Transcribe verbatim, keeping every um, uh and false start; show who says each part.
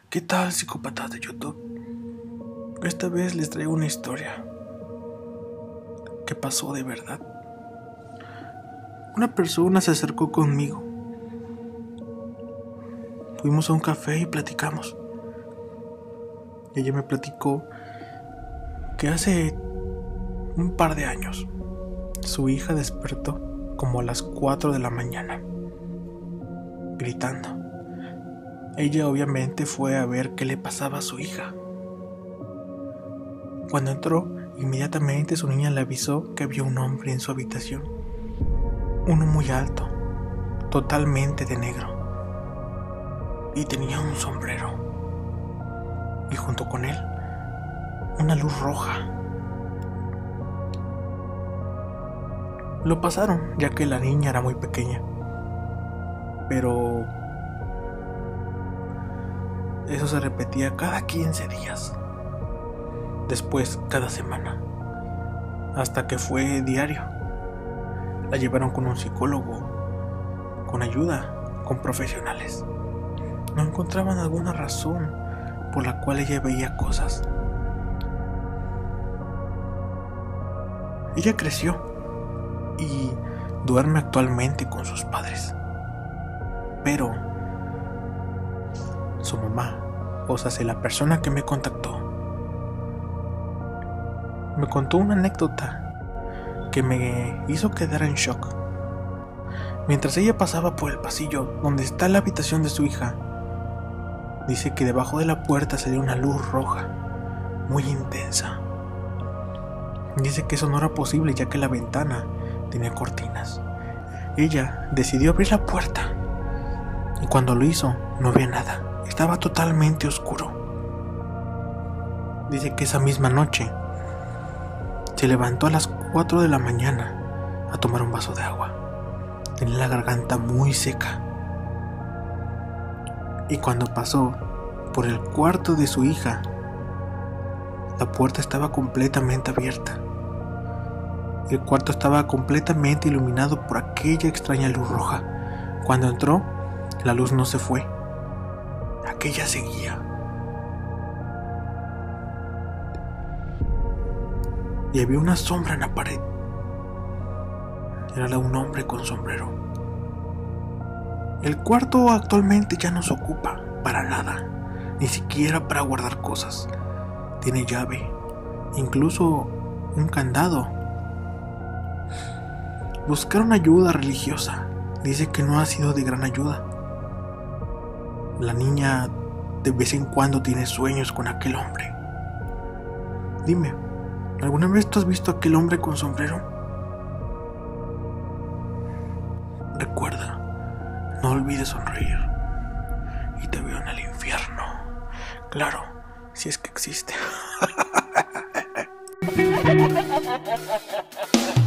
Speaker 1: ¿Qué tal, psicópatas de YouTube? Esta vez les traigo una historia que pasó de verdad. Una persona se acercó conmigo. Fuimos a un café y platicamos. Ella me platicó que hace un par de años su hija despertó como a las cuatro de la mañana, gritando. Ella obviamente fue a ver qué le pasaba a su hija. Cuando entró, inmediatamente su niña le avisó que había un hombre en su habitación. Uno muy alto, totalmente de negro, y tenía un sombrero. Y junto con él, una luz roja. Lo pasaron, ya que la niña era muy pequeña. Pero eso se repetía cada quince días. Después cada semana. Hasta que fue diario. La llevaron con un psicólogo, con ayuda, con profesionales. No encontraban alguna razón por la cual ella veía cosas. Ella creció y duerme actualmente con sus padres. Pero su mamá, o sea, la persona que me contactó, me contó una anécdota que me hizo quedar en shock. Mientras ella pasaba por el pasillo donde está la habitación de su hija, dice que debajo de la puerta salía una luz roja, muy intensa. Dice que eso no era posible ya que la ventana tenía cortinas. Ella decidió abrir la puerta y cuando lo hizo no había nada. Estaba totalmente oscuro. Dice que esa misma noche se levantó a las cuatro de la mañana a tomar un vaso de agua. Tenía la garganta muy seca. Y cuando pasó por el cuarto de su hija, la puerta estaba completamente abierta. El cuarto estaba completamente iluminado por aquella extraña luz roja. Cuando entró, la luz no se fue. Aquella seguía. Y había una sombra en la pared. Era la de un hombre con sombrero. El cuarto actualmente ya no se ocupa para nada, ni siquiera para guardar cosas. Tiene llave, incluso un candado. Buscaron ayuda religiosa. Dice que no ha sido de gran ayuda. La niña de vez en cuando tiene sueños con aquel hombre. Dime, ¿alguna vez tú has visto a aquel hombre con sombrero? Recuerda, no olvides sonreír. Y te veo en el infierno. Claro, si es que existe.